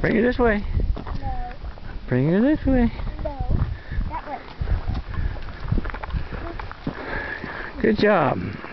Bring her this way. No. Bring her this way. No. That way. Good job.